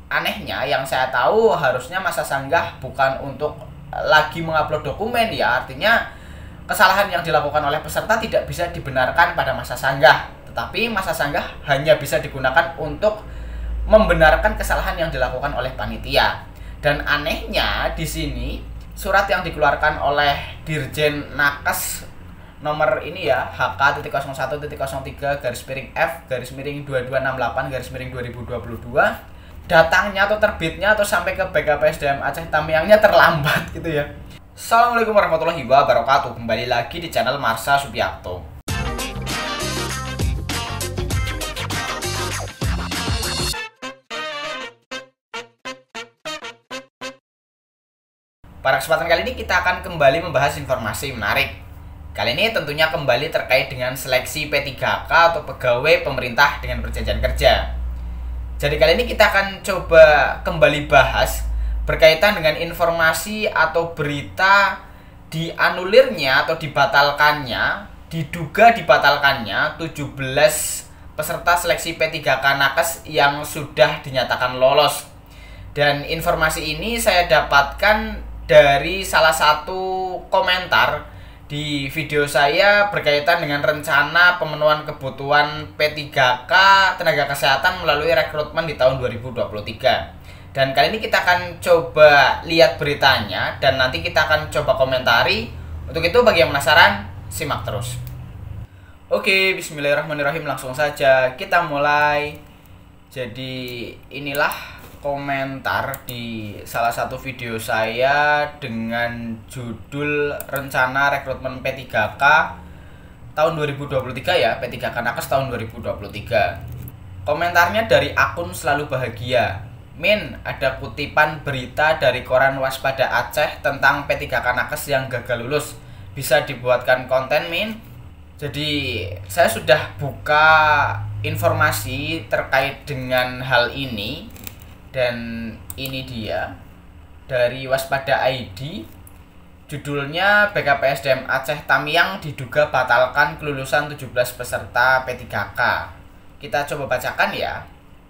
anehnya yang saya tahu harusnya masa sanggah bukan untuk lagi mengupload dokumen ya. Artinya kesalahan yang dilakukan oleh peserta tidak bisa dibenarkan pada masa sanggah, tetapi masa sanggah hanya bisa digunakan untuk membenarkan kesalahan yang dilakukan oleh panitia. Dan anehnya di sini surat yang dikeluarkan oleh Dirjen Nakes nomor ini ya, HK.01.03F/F/2268/2022, datangnya atau terbitnya atau sampai ke BKPSDM Aceh Tamiangnya terlambat gitu ya. Assalamualaikum warahmatullahi wabarakatuh. Kembali lagi di channel Marsha Subiakto. Pada kesempatan kali ini kita akan kembali membahas informasi menarik. Kali ini tentunya kembali terkait dengan seleksi P3K atau pegawai pemerintah dengan perjanjian kerja. Jadi kali ini kita akan coba kembali bahas berkaitan dengan informasi atau berita dianulirnya atau dibatalkannya, diduga dibatalkannya 17 peserta seleksi P3K Nakes yang sudah dinyatakan lolos. Dan informasi ini saya dapatkan dari salah satu komentar di video saya berkaitan dengan rencana pemenuhan kebutuhan P3K tenaga kesehatan melalui rekrutmen di tahun 2023. Dan kali ini kita akan coba lihat beritanya dan nanti kita akan coba komentari. Untuk itu bagi yang penasaran, simak terus. Oke, bismillahirrahmanirrahim, langsung saja kita mulai. Jadi inilah komentar di salah satu video saya dengan judul rencana rekrutmen P3K tahun 2023 ya, P3K Nakes tahun 2023. Komentarnya dari akun Selalu Bahagia. Min, ada kutipan berita dari koran Waspada Aceh tentang P3K Nakes yang gagal lulus. Bisa dibuatkan konten, Min? Jadi saya sudah buka informasi terkait dengan hal ini. Dan ini dia dari Waspada ID, judulnya BKPSDM Aceh Tamiang diduga batalkan kelulusan 17 peserta P3K. Kita coba bacakan ya.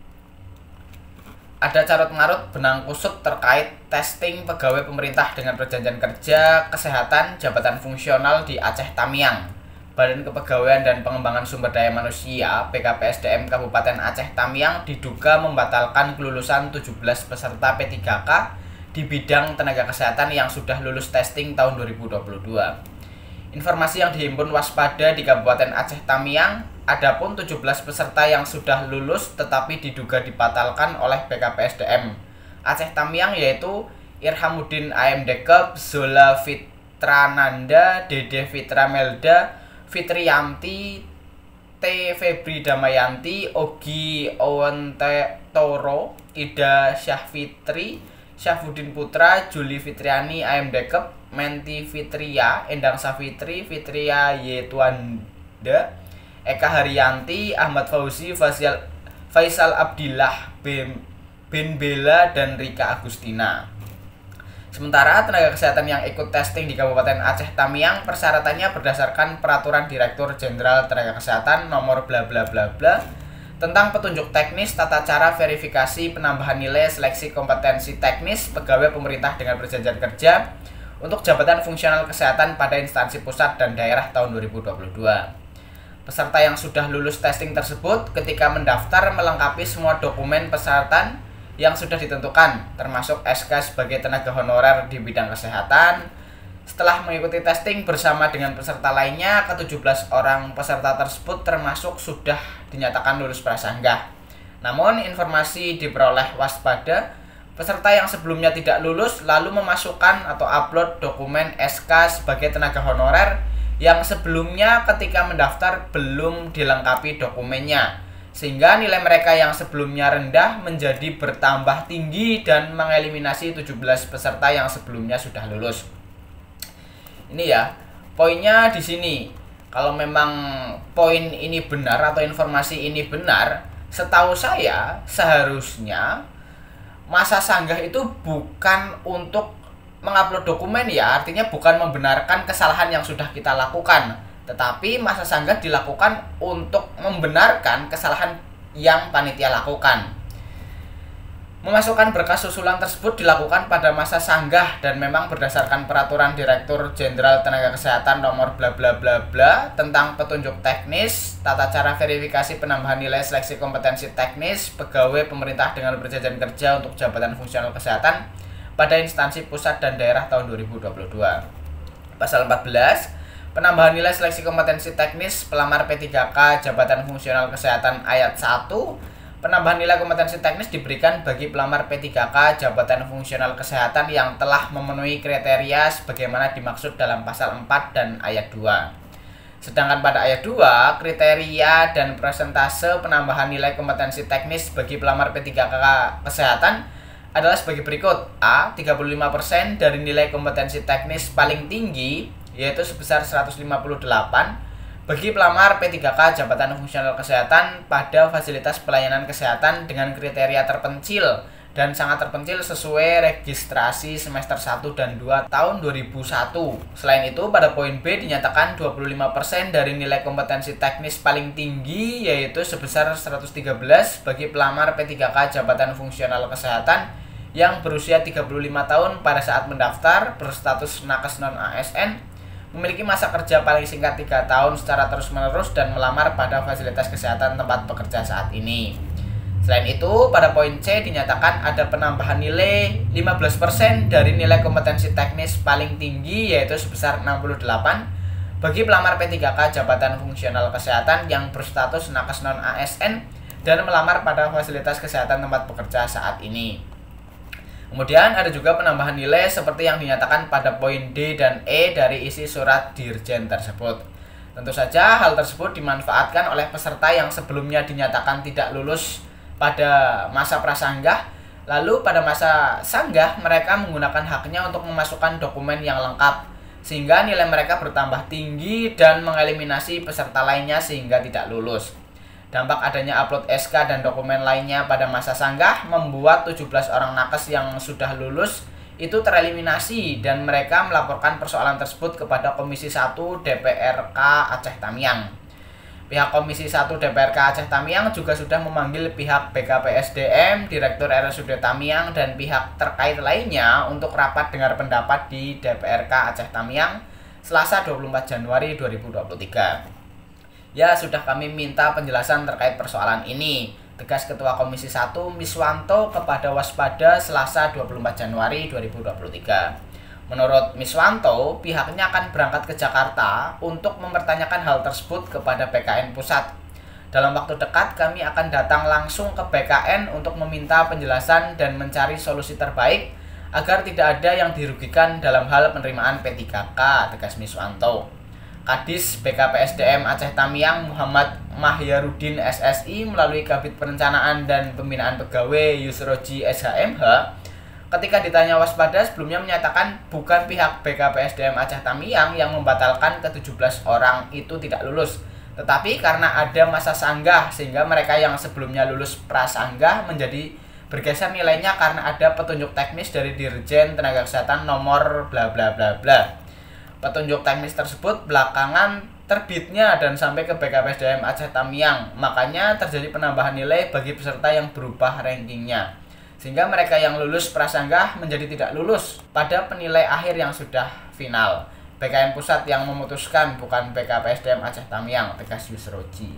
Ada carut-marut benang kusut terkait testing pegawai pemerintah dengan perjanjian kerja kesehatan jabatan fungsional di Aceh Tamiang. Badan Kepegawaian dan Pengembangan Sumber Daya Manusia BKPSDM Kabupaten Aceh Tamiang diduga membatalkan kelulusan 17 peserta P3K di bidang tenaga kesehatan yang sudah lulus testing tahun 2022. Informasi yang dihimpun Waspada di Kabupaten Aceh Tamiang, adapun 17 peserta yang sudah lulus tetapi diduga dibatalkan oleh BKPSDM Aceh Tamiang yaitu Irhamuddin AMDK, Zola Fitrananda, Dede Fitra Melda, Fitriyanti, T. Febri Damayanti, Ogi Owente Toro, Ida Syahfitri, Syahfuddin Putra, Juli Fitriani, AMD Kep, Menti Fitria, Endang Safitri, Fitria Yetuanda, Eka Haryanti, Ahmad Fauzi, Faisal Abdillah, Ben Bella, dan Rika Agustina. Sementara tenaga kesehatan yang ikut testing di Kabupaten Aceh Tamiang persyaratannya berdasarkan Peraturan Direktur Jenderal Tenaga Kesehatan nomor bla bla bla bla tentang petunjuk teknis tata cara verifikasi penambahan nilai seleksi kompetensi teknis pegawai pemerintah dengan perjanjian kerja untuk jabatan fungsional kesehatan pada instansi pusat dan daerah tahun 2022. Peserta yang sudah lulus testing tersebut ketika mendaftar melengkapi semua dokumen persyaratan yang sudah ditentukan, termasuk SK sebagai tenaga honorer di bidang kesehatan. Setelah mengikuti testing bersama dengan peserta lainnya, ke-17 orang peserta tersebut termasuk sudah dinyatakan lulus prasanggah. Namun, informasi diperoleh Waspada, peserta yang sebelumnya tidak lulus lalu memasukkan atau upload dokumen SK sebagai tenaga honorer yang sebelumnya ketika mendaftar belum dilengkapi dokumennya, sehingga nilai mereka yang sebelumnya rendah menjadi bertambah tinggi dan mengeliminasi 17 peserta yang sebelumnya sudah lulus. Ini ya, poinnya di sini. Kalau memang poin ini benar atau informasi ini benar, setahu saya seharusnya masa sanggah itu bukan untuk mengupload dokumen ya, artinya bukan membenarkan kesalahan yang sudah kita lakukan, tetapi masa sanggah dilakukan untuk membenarkan kesalahan yang panitia lakukan. Memasukkan berkas susulan tersebut dilakukan pada masa sanggah dan memang berdasarkan peraturan Direktur Jenderal Tenaga Kesehatan nomor bla bla bla bla tentang petunjuk teknis, tata cara verifikasi penambahan nilai seleksi kompetensi teknis pegawai pemerintah dengan perjanjian kerja untuk jabatan fungsional kesehatan pada instansi pusat dan daerah tahun 2022. Pasal 14, penambahan nilai seleksi kompetensi teknis pelamar P3K jabatan fungsional kesehatan ayat 1. Penambahan nilai kompetensi teknis diberikan bagi pelamar P3K jabatan fungsional kesehatan yang telah memenuhi kriteria sebagaimana dimaksud dalam pasal 4 dan ayat 2. Sedangkan pada ayat 2, kriteria dan persentase penambahan nilai kompetensi teknis bagi pelamar P3K kesehatan adalah sebagai berikut. A. 35% dari nilai kompetensi teknis paling tinggi, yaitu sebesar 158 bagi pelamar P3K jabatan fungsional kesehatan pada fasilitas pelayanan kesehatan dengan kriteria terpencil dan sangat terpencil sesuai registrasi semester 1 dan 2 tahun 2001. Selain itu, pada poin B dinyatakan 25% dari nilai kompetensi teknis paling tinggi, yaitu sebesar 113 bagi pelamar P3K jabatan fungsional kesehatan yang berusia 35 tahun pada saat mendaftar berstatus nakes non-ASN, memiliki masa kerja paling singkat 3 tahun secara terus-menerus dan melamar pada fasilitas kesehatan tempat bekerja saat ini. Selain itu, pada poin C dinyatakan ada penambahan nilai 15% dari nilai kompetensi teknis paling tinggi, yaitu sebesar 68 bagi pelamar P3K jabatan fungsional kesehatan yang berstatus nakes non-ASN dan melamar pada fasilitas kesehatan tempat bekerja saat ini. Kemudian ada juga penambahan nilai seperti yang dinyatakan pada poin D dan E dari isi surat dirjen tersebut. Tentu saja hal tersebut dimanfaatkan oleh peserta yang sebelumnya dinyatakan tidak lulus pada masa prasanggah, lalu pada masa sanggah mereka menggunakan haknya untuk memasukkan dokumen yang lengkap, sehingga nilai mereka bertambah tinggi dan mengeliminasi peserta lainnya sehingga tidak lulus. Dampak adanya upload SK dan dokumen lainnya pada masa sanggah membuat 17 orang nakes yang sudah lulus itu tereliminasi dan mereka melaporkan persoalan tersebut kepada Komisi 1 DPRK Aceh Tamiang. Pihak Komisi 1 DPRK Aceh Tamiang juga sudah memanggil pihak BKPSDM, Direktur RSUD Tamiang, dan pihak terkait lainnya untuk rapat dengar pendapat di DPRK Aceh Tamiang Selasa 24 Januari 2023. Ya, sudah kami minta penjelasan terkait persoalan ini, tegas Ketua Komisi 1 Miswanto kepada Waspada Selasa 24 Januari 2023. Menurut Miswanto, pihaknya akan berangkat ke Jakarta untuk mempertanyakan hal tersebut kepada BKN Pusat. Dalam waktu dekat kami akan datang langsung ke BKN untuk meminta penjelasan dan mencari solusi terbaik agar tidak ada yang dirugikan dalam hal penerimaan P3K, tegas Miswanto. Kadis BKPSDM Aceh Tamiang Muhammad Mahyarudin SSI melalui Kabid Perencanaan dan Pembinaan Pegawai Yusroji SHMH ketika ditanya Waspada sebelumnya menyatakan bukan pihak BKPSDM Aceh Tamiang yang membatalkan ke-17 orang itu tidak lulus, tetapi karena ada masa sanggah sehingga mereka yang sebelumnya lulus prasanggah menjadi bergeser nilainya karena ada petunjuk teknis dari Dirjen Tenaga Kesehatan nomor bla bla bla bla. Petunjuk teknis tersebut belakangan terbitnya dan sampai ke BKPSDM Aceh Tamiang, makanya terjadi penambahan nilai bagi peserta yang berubah rankingnya, sehingga mereka yang lulus prasanggah menjadi tidak lulus pada penilai akhir yang sudah final. BKN Pusat yang memutuskan, bukan BKPSDM Aceh Tamiang, tegas Yusroji.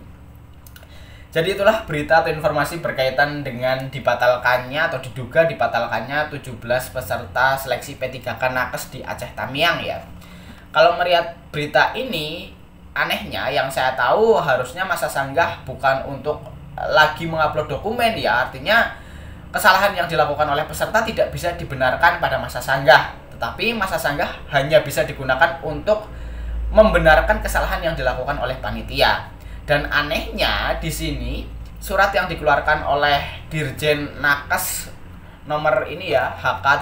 Jadi itulah berita atau informasi berkaitan dengan dibatalkannya atau diduga dibatalkannya 17 peserta seleksi P3K nakes di Aceh Tamiang ya. Kalau melihat berita ini, anehnya yang saya tahu harusnya masa sanggah bukan untuk lagi mengupload dokumen ya. Artinya kesalahan yang dilakukan oleh peserta tidak bisa dibenarkan pada masa sanggah, tetapi masa sanggah hanya bisa digunakan untuk membenarkan kesalahan yang dilakukan oleh panitia. Dan anehnya di sini surat yang dikeluarkan oleh Dirjen Nakes nomor ini ya,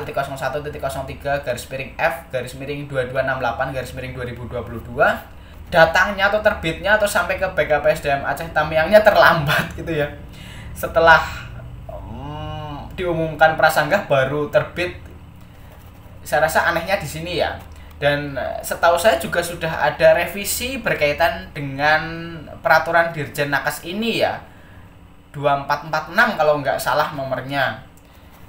HK.01.03.F/2268/2022 datangnya atau terbitnya atau sampai ke BKPSDM Aceh Tamiangnya terlambat gitu ya. Setelah diumumkan prasanggah baru terbit. Saya rasa anehnya di sini ya. Dan setahu saya juga sudah ada revisi berkaitan dengan peraturan Dirjen Nakes ini ya. 2446 kalau nggak salah nomornya.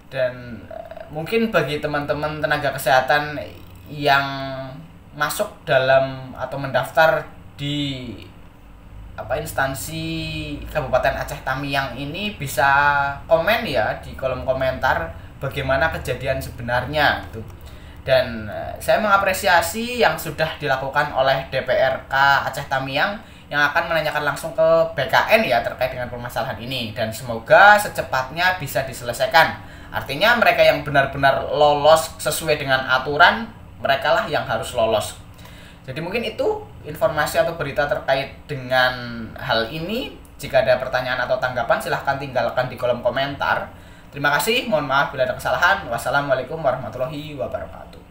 Dan mungkin bagi teman-teman tenaga kesehatan yang masuk dalam atau mendaftar di instansi Kabupaten Aceh Tamiang ini bisa komen ya di kolom komentar bagaimana kejadian sebenarnya gitu. Dan saya mengapresiasi yang sudah dilakukan oleh DPRK Aceh Tamiang yang akan menanyakan langsung ke BKN ya terkait dengan permasalahan ini, dan semoga secepatnya bisa diselesaikan. Artinya mereka yang benar-benar lolos sesuai dengan aturan, merekalah yang harus lolos. Jadi mungkin itu informasi atau berita terkait dengan hal ini. Jika ada pertanyaan atau tanggapan silahkan tinggalkan di kolom komentar. Terima kasih, mohon maaf bila ada kesalahan. Wassalamualaikum warahmatullahi wabarakatuh.